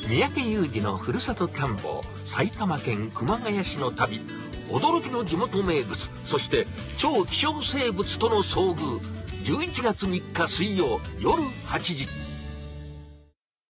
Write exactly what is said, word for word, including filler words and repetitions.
三宅裕司のふるさと探訪、埼玉県熊谷市の旅、驚きの地元名物、そして超希少生物との遭遇。じゅういちがつみっか水曜夜はちじ。